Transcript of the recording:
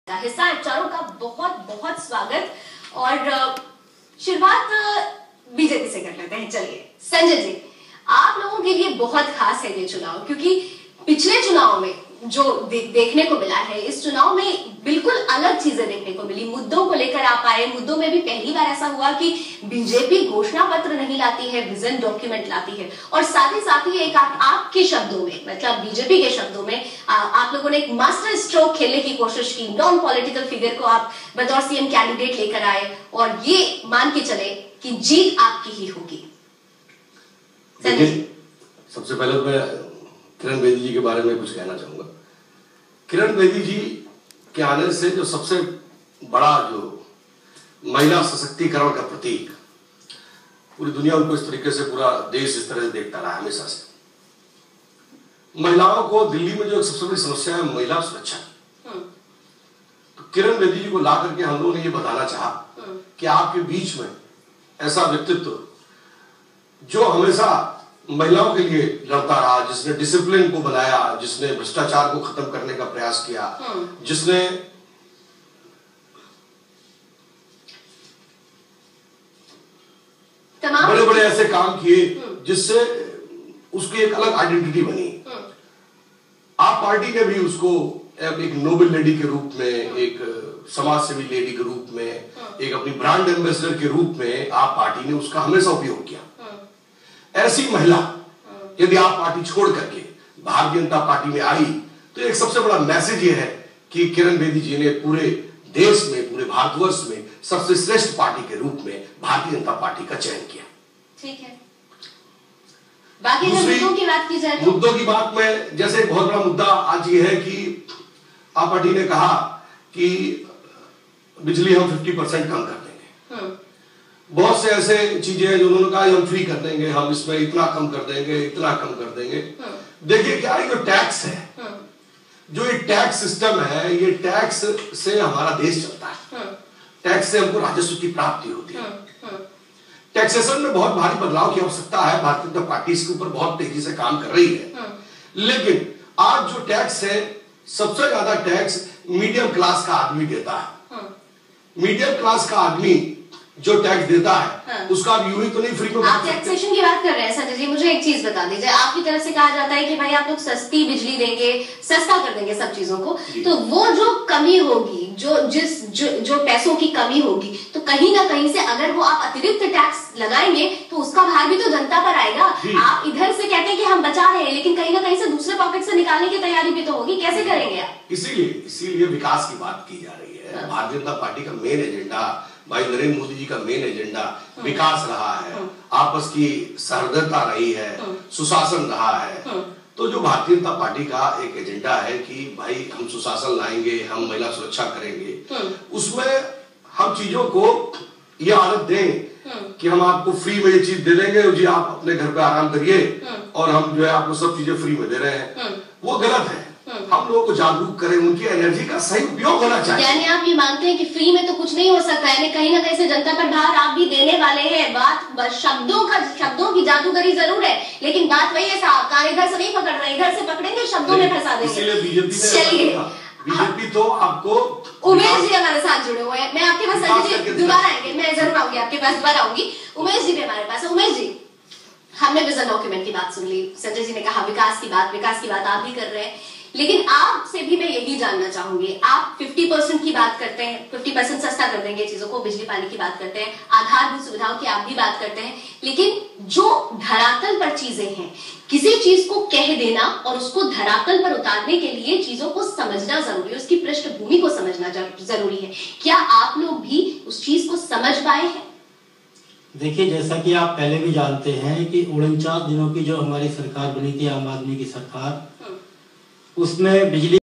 हिस्सा है। चारों का बहुत बहुत स्वागत और शुरुआत बीजेपी से कर लेते हैं। चलिए संजय जी, आप लोगों के लिए बहुत खास है ये चुनाव, क्योंकि पिछले चुनाव में जो देखने को मिला है, इस चुनाव में बिल्कुल अलग चीजें देखने को मिली। मुद्दों को लेकर आप आए, मुद्दों में भी पहली बार ऐसा हुआ कि बीजेपी घोषणा पत्र नहीं लाती है, विजन डॉक्यूमेंट लाती है। और साथ ही एक आपके शब्दों में, मतलब बीजेपी के शब्दों में, आप लोगों ने एक मास्टर स्ट्रोक खेलने की कोशिश की। नॉन पॉलिटिकल फिगर को आप बतौर सीएम कैंडिडेट लेकर आए और ये मान के चले कि जीत आपकी ही होगी। सबसे पहले तो मैं किरण बेदी जी के बारे में कुछ कहना चाहूंगा। किरण बेदी जी के आने से जो सबसे बड़ा जो महिला सशक्तिकरण का प्रतीक, पूरी दुनिया उनको इस तरीके से, पूरा देश इस तरह से देखता रहा हमेशा से। महिलाओं को दिल्ली में जो सबसे बड़ी समस्या है महिला सुरक्षा, तो किरण बेदी जी को ला करके हम लोगों ने ये बताना चाहा कि आपके बीच में ऐसा व्यक्तित्व जो हमेशा महिलाओं के लिए लड़ता रहा, जिसने डिसिप्लिन को बनाया, जिसने भ्रष्टाचार को खत्म करने का प्रयास किया, जिसने बड़े बड़े ऐसे काम किए जिससे उसकी एक अलग आइडेंटिटी बनी। आप पार्टी ने भी उसको एक नोबल लेडी के रूप में, एक समाज सेवी लेडी के रूप में, एक अपनी ब्रांड एम्बेसडर के रूप में आप पार्टी ने उसका हमेशा उपयोग किया। ऐसी महिला यदि आप पार्टी छोड़ करके भारतीय जनता पार्टी में आई, तो एक सबसे बड़ा मैसेज यह है कि किरण बेदी जी ने पूरे देश में, पूरे भारतवर्ष में सबसे श्रेष्ठ पार्टी के रूप में भारतीय जनता पार्टी का चयन किया। ठीक है। बाकी मुद्दों की बात की जाए तो मुद्दों की बात में, जैसे एक बहुत बड़ा मुद्दा आज ये है कि आप पार्टी ने कहा कि बिजली हम 50% कम कर देंगे। बहुत से ऐसे चीजें हैं जो उन्होंने कहा हम फ्री कर देंगे, हम इसमें इतना कम कर देंगे, इतना कम कर देंगे। देखिए क्या ये जो टैक्स है, जो ये टैक्स सिस्टम है, ये टैक्स से हमारा देश चलता है। टैक्स से हमको राजस्व की प्राप्ति होती है। टैक्सेशन में बहुत भारी बदलाव की आवश्यकता है। भारतीय जनता पार्टी इसके ऊपर बहुत तेजी से काम कर रही है। लेकिन आज जो टैक्स है, सबसे ज्यादा टैक्स मीडियम क्लास का आदमी देता है। मीडियम क्लास का आदमी जो टैक्स देता है, उसका अब यूं ही तो नहीं फ्री में। आप टैक्सेशन की बात कर रहे हैं संजय जी, मुझे एक चीज बता दीजिए। आपकी तरफ से कहा जाता है कि भाई आप लोग सस्ती बिजली देंगे, सस्ता कर देंगे सब चीजों को, तो वो जो कमी होगी, जो पैसों की कमी होगी, तो कहीं ना कहीं से अगर वो आप अतिरिक्त टैक्स लगाएंगे तो उसका भार भी तो जनता पर आएगा। आप इधर से कहते हैं कि हम बचा रहे हैं, लेकिन कहीं ना कहीं से दूसरे पॉकेट से निकालने की तैयारी भी तो होगी। कैसे करेंगे आप? इसीलिए विकास की बात की जा रही है। भारतीय जनता पार्टी का मेन एजेंडा, भाई नरेंद्र मोदी जी का मेन एजेंडा विकास रहा है, आपस की सहृदयता रही है, सुशासन रहा है। तो जो भारतीय जनता पार्टी का एक एजेंडा है कि भाई हम सुशासन लाएंगे, हम महिला सुरक्षा करेंगे, उसमें हम चीजों को ये आदत दें कि हम आपको फ्री में ये चीज दे देंगे जी, आप अपने घर पे आराम करिए और हम जो है आपको सब चीजें फ्री में दे रहे हैं, वो गलत है। हम लोगों को जागरूक करें, उनकी एनर्जी का सही उपयोग होना चाहिए। यानी आप ये मानते हैं कि फ्री में तो कुछ नहीं हो सकता है, कहीं ना कहीं से जनता पर भार आप भी देने वाले हैं। बात शब्दों की जादूगरी जरूर है, लेकिन बात वही है साहब, कान इधर से नहीं पकड़ रहे, इधर से पकड़ेंगे, शब्दों में फंसा देंगे। इसलिए बीजेपी तो आपको, उमेश जी हमारे साथ जुड़े हुए हैं। मैं आपके पास संजय जी दोबारा आएंगे, मैं जरूर आऊंगी आपके पास, दोबारा आऊंगी। उमेश जी भी हमारे पास है। उमेश जी, हमने विजन डॉक्यूमेंट की बात सुन ली, संजय जी ने कहा विकास की बात आप भी कर रहे हैं, लेकिन आपसे भी मैं यही जानना चाहूंगी। आप 50% की बात करते हैं, 50% सस्ता कर देंगे चीजों को, बिजली पानी की बात करते हैं, आधारभूत सुविधाओं की आप भी बात करते हैं, लेकिन जो धरातल पर चीजें हैं, किसी चीज को कह देना और उसको धरातल पर उतारने के लिए चीजों को समझना जरूरी है, उसकी पृष्ठभूमि को समझना जरूरी है। क्या आप लोग भी उस चीज को समझ पाए हैं? देखिए, जैसा कि आप पहले भी जानते हैं कि 49 दिनों की जो हमारी सरकार बनी थी, आम आदमी की सरकार, उसमें बिजली